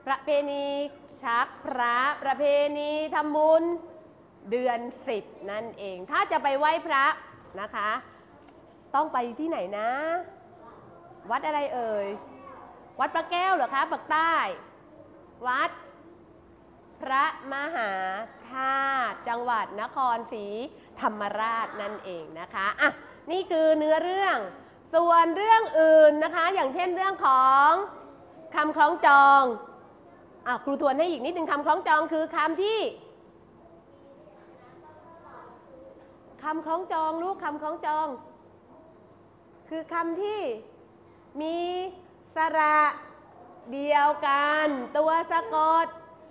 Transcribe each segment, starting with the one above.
ประเพณีชักพระประเพณีทำบุญเดือน10นั่นเองถ้าจะไปไหว้พระนะคะต้องไปที่ไหนนะวัดอะไรเอ่ยวัดพระแก้วเหรอคะปากใต้วัดพระมหาธาตุจังหวัดนครศรีธรรมราชนั่นเองนะคะอ่ะนี่คือเนื้อเรื่องส่วนเรื่องอื่นนะคะอย่างเช่นเรื่องของคำคล้องจองครูทวนให้อีกนิดนึงคำคล้องจองคือคำที่คำคล้องจองลูกคำคล้องจองคือคำที่มีสระเดียวกันตัวสะกด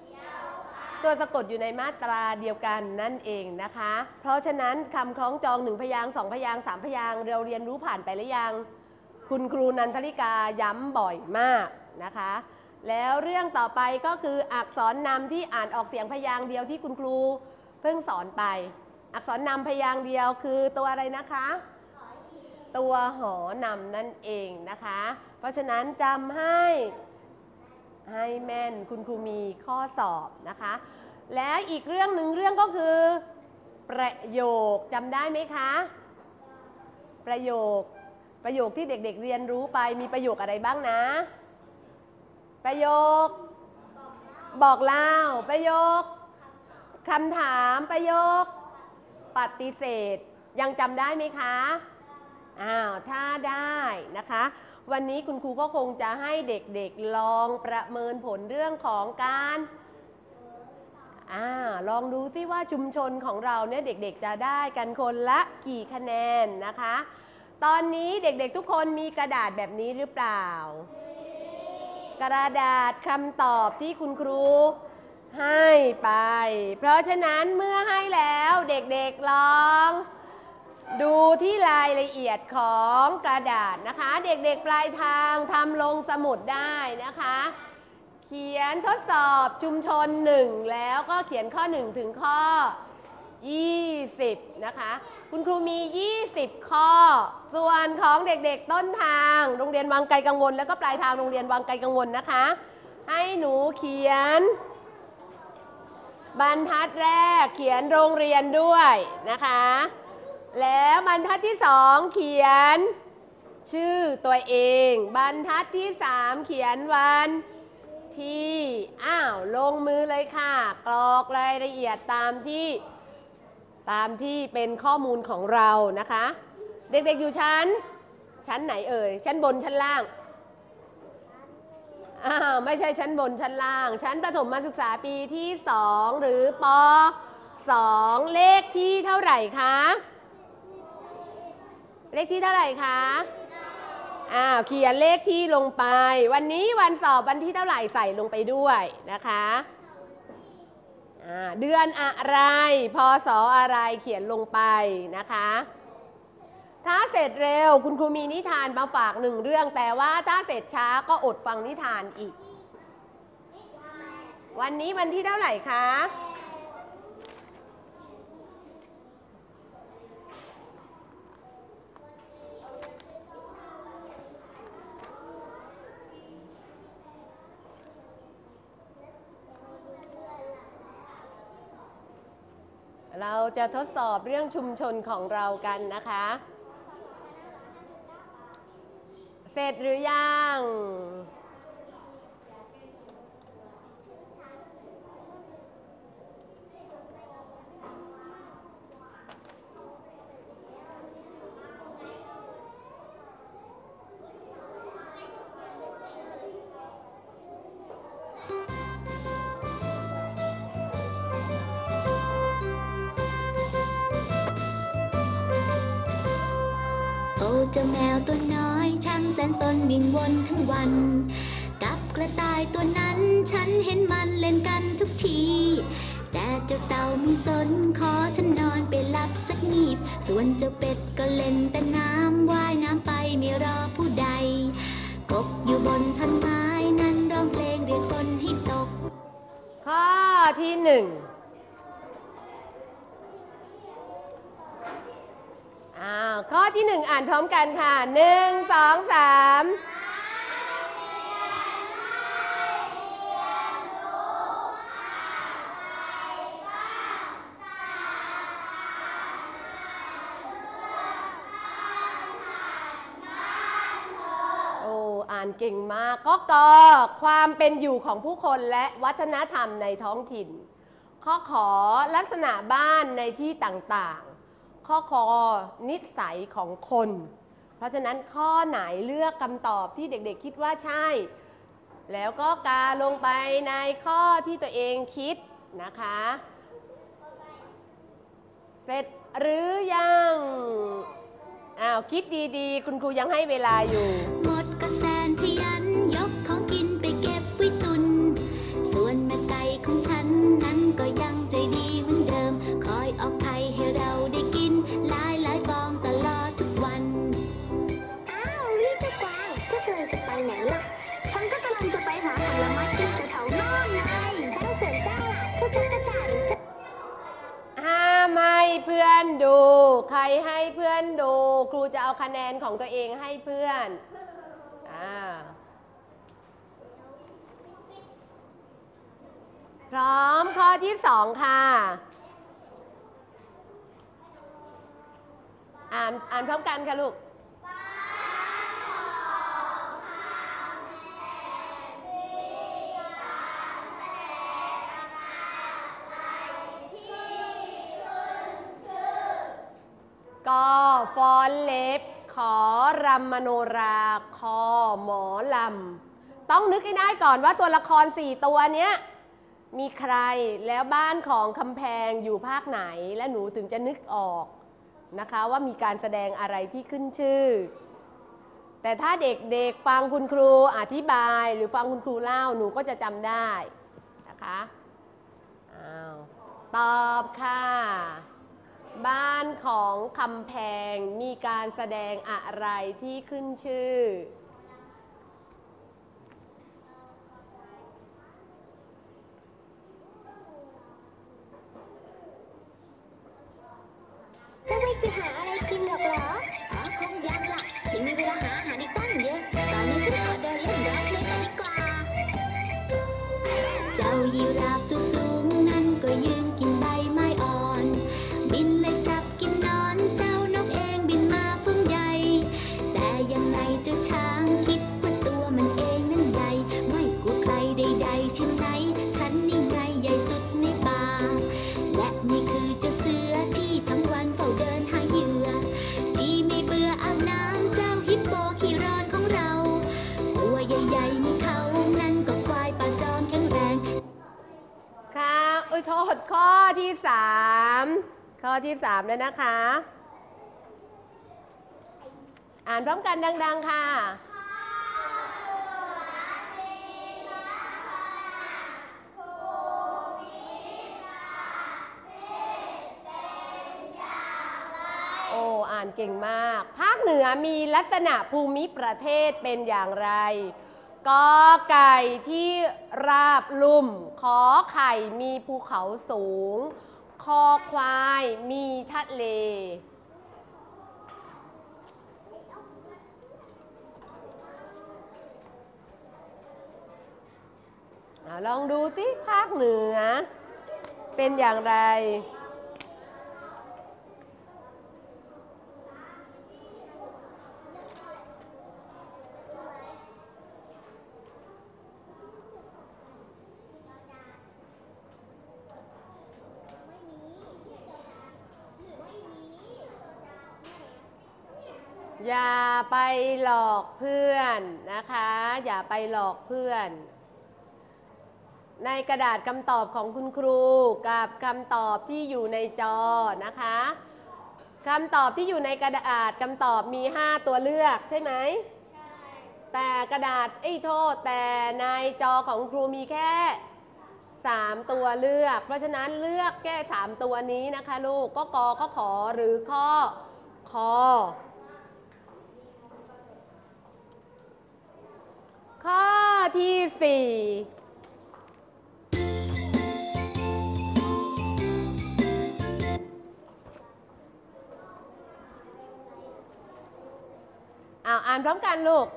อยู่ในมาตราเดียวกันนั่นเองนะคะเพราะฉะนั้นคำคล้องจอง1พยางค์2พยางค์3พยางค์เราเรียนรู้ผ่านไปหรือยังคุณครูนันทริกาย้ำบ่อยมากนะคะแล้วเรื่องต่อไปก็คืออักษรนำที่อ่านออกเสียงพยางค์เดียวที่คุณครูเพิ่งสอนไปอักษรนำพยางค์เดียวคือตัวอะไรนะคะตัวหอนำนั่นเองนะคะเพราะฉะนั้นจำให้แม่นคุณครูมีข้อสอบนะคะแล้วอีกเรื่องหนึ่งเรื่องก็คือประโยคจำได้ไหมคะประโยคที่เด็กๆเรียนรู้ไปมีประโยคอะไรบ้างนะประโยคบอกเล่าประโยคคำถามประโยคปฏิเสธยังจำได้ไหมคะถ้าได้นะคะวันนี้คุณครูก็คงจะให้เด็กๆลองประเมินผลเรื่องของการลองดูซิว่าชุมชนของเราเนี่ยเด็กๆจะได้กันคนละกี่คะแนนนะคะตอนนี้เด็กๆทุกคนมีกระดาษแบบนี้หรือเปล่ากระดาษคำตอบที่คุณครูให้ไปเพราะฉะนั้นเมื่อให้แล้วเด็กๆลองดูที่รายละเอียดของกระดาษนะคะเด็กๆปลายทางทำลงสมุดได้นะคะเขียนทดสอบชุมชน1แล้วก็เขียนข้อ1ถึงข้อ20นะคะคุณครูมี20ข้อส่วนของเด็กๆต้นทางโรงเรียนวังไกลกังวลแล้วก็ปลายทางโรงเรียนวังไกลกังวลนะคะให้หนูเขียนบรรทัดแรกเขียนโรงเรียนด้วยนะคะแล้วบรรทัดที่2เขียนชื่อตัวเองบรรทัดที่3เขียนวันที่ลงมือเลยค่ะกรอกรายละเอียดตามที่เป็นข้อมูลของเรานะคะเด็กๆอยู่ชั้นไหนเอ่ยชั้นบนชั้นล่างไม่ใช่ชั้นบนชั้นล่างชั้นประถมศึกษาปีที่2หรือป2เลขที่เท่าไหร่คะเลขที่เท่าไหร่คะเขียนเลขที่ลงไปวันนี้วันสอบวันที่เท่าไหร่ใส่ลงไปด้วยนะคะเดือนอะไรพศอะไรเขียนลงไปนะคะถ้าเสร็จเร็วคุณครูมีนิทานมาฝาก1เรื่องแต่ว่าถ้าเสร็จช้าก็อดฟังนิทานอีกวันนี้วันที่เท่าไหร่คะเราจะทดสอบเรื่องชุมชนของเรากันนะคะเสร็จหรือยังเจ้าแมวตัวน้อยช่างแสนสนวิ่งวนทั้งวันกับกระต่ายตัวนั้นฉันเห็นมันเล่นกันทุกทีแต่เจ้าเต่าไม่สนขอฉันนอนไปหลับสักงีบส่วนเจ้าเป็ดก็เล่นแต่น้ำว่ายน้ำไปไม่รอผู้ใดกบอยู่บนท่อนไม้นั้นร้องเพลงเรียกฝนให้ตกข้อที่1ข้อที่1อ่านพร้อมกันค่ะ1 2 3 เก่งมากก็กอความเป็นอยู่ของผู้คนและวัฒนธรรมในท้องถิ่นข้อขอลักษณะบ้านในที่ต่างๆข้อคอนิสัยของคน เพราะฉะนั้นข้อไหนเลือกคำตอบที่เด็กๆคิดว่าใช่ แล้วก็กาลงไปในข้อที่ตัวเองคิดนะคะเสร็จหรือยังคิดดีๆคุณครูยังให้เวลาอยู่หมดก็แสนขยันยกของกินไปเก็บไว้ตุนส่วนแม่ไก่ของฉันนั้นก็ยังใจดีเหมือนเดิมคอยออกไข่ให้เราได้กินหลายฟองตลอดทุกวันอ้าวรีบไปกวางเจ้ากำลังจะไปไหนล่ะฉันก็กำลังจะไปหาผลไม้กินแถวๆนอกไงแล้วส่วนเจ้าล่ะเจ้าจักรจั่นห้ามให้เพื่อนดูใครให้เพื่อนดูครูจะเอาคะแนนของตัวเองให้เพื่อนพร้อมข้อที่2ค่ะอ่านพร้อมกันค่ะลูกกอฟอนเล็บขอรำมโนราคอหมอลำต้องนึกให้ได้ก่อนว่าตัวละคร4ตัวเนี้ยมีใครแล้วบ้านของคำแพงอยู่ภาคไหนและหนูถึงจะนึกออกนะคะว่ามีการแสดงอะไรที่ขึ้นชื่อแต่ถ้าเด็กๆฟังคุณครูอธิบายหรือฟังคุณครูเล่าหนูก็จะจำได้นะคะตอบค่ะบ้านของคำแพงมีการแสดงอะไรที่ขึ้นชื่อจะไม่ไปหาอะไรกินหรอกเหรอคงยังล่ะยังมีเวลาหาอาหารอีกตั้งเยอะตอนนี้ฉันขอเดินเล่นร้องเพลงกันดีกว่าเจ้ายีราฟตัวสูงนั้นก็ยืนกินใบไม้อ่อนบินเลยจับกินนอนเจ้านกเองบินมาฟุ้งใหญ่แต่ยังไงเจ้าช้างคิดว่าตัวมันเองนั้นใหญ่ไม่กลัวใครใดๆที่ไหนฉันนี่ไงใหญ่สุดในป่าและนี่คือเจ้าเสือที่ทั้งวันเฝ้าเดินหาเหยื่อที่ไม่เบื่ออาบน้ำเจ้าฮิปโปขี้ร้อนของเราตัวใหญ่ๆมีเขานั่นก็ควายป่าจอมแข็งแรงค่ะโทษข้อที่3แล้วนะคะอ่านพร้อมกันดังๆค่ะอ่านเก่งมากภาคเหนือมีลักษณะภูมิประเทศเป็นอย่างไรกอไก่ที่ราบลุ่มขอไข่มีภูเขาสูงคอควายมีทะเลลองดูสิภาคเหนือเป็นอย่างไรอย่าไปหลอกเพื่อนนะคะอย่าไปหลอกเพื่อนในกระดาษคำตอบของคุณครูกับคำตอบที่อยู่ในจอนะคะคำตอบที่อยู่ในกระดาษคำตอบมี5ตัวเลือกใช่ไหมใช่แต่กระดาษแต่ในจอของครูมีแค่3ตัวเลือกเพราะฉะนั้นเลือกแค่3ตัวนี้นะคะลูกก็กอข้อขอหรือข้อคอข้อที่4อ่านพร้อมกันลูก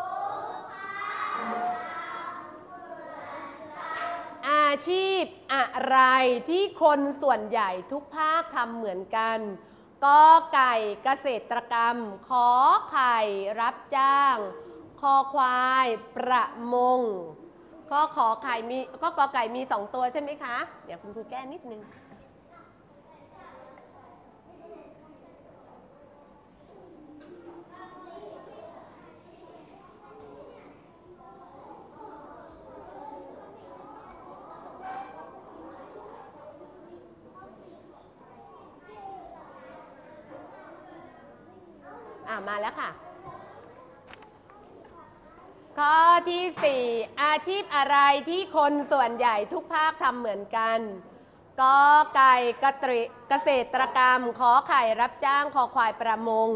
อาชีพอะอะไรที่คนส่วนใหญ่ทุกภาคทำเหมือนกันกอไก่เกษตรกรรมขอไข่รับจ้างคอควายประมงข้อขอไข่มีข้อกอไก่มี2ตัวใช่ไหมคะเดี๋ยวคุณครูแก้นิดนึงมาแล้วค่ะข้อที่4อาชีพอะไรที่คนส่วนใหญ่ทุกภาคทำเหมือนกันกอไก่เกษตรกรรมขอไข่รับจ้างคอควายประมง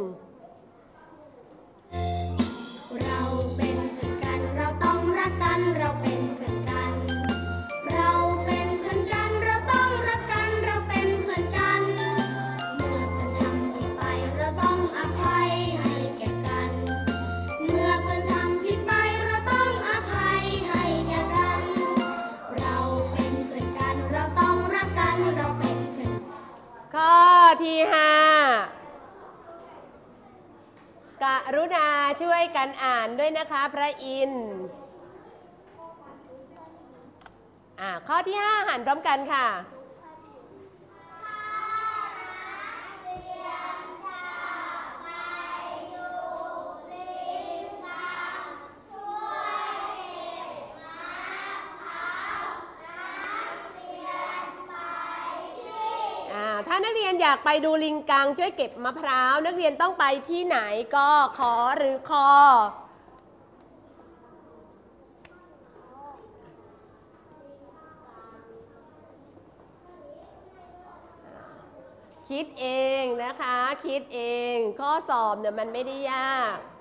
เราเป็นเพื่อนกันเราต้องรักกันเราเป็นเพื่อนกันเราเป็นเพื่อนกันเราต้องรักกันเราเป็นเพื่อนกันเมื่อเพื่อนทำผิดไปเราต้องอภัยให้แก่กันเมื่อเพื่อนทำผิดไปเราต้องอภัยให้แก่กันเราเป็นเพื่อนกันเราต้องรักกันเราเป็นเพื่อนข้อที่5กรุณาช่วยกันอ่านด้วยนะคะพระอินทร์ข้อที่5หันพร้อมกันค่ะถ้านักเรียนอยากไปดูลิงกังช่วยเก็บมะพร้าวนักเรียนต้องไปที่ไหนก็ขอหรือคอคิดเองนะคะคิดเองข้อสอบเนี่ยมันไม่ได้ยาก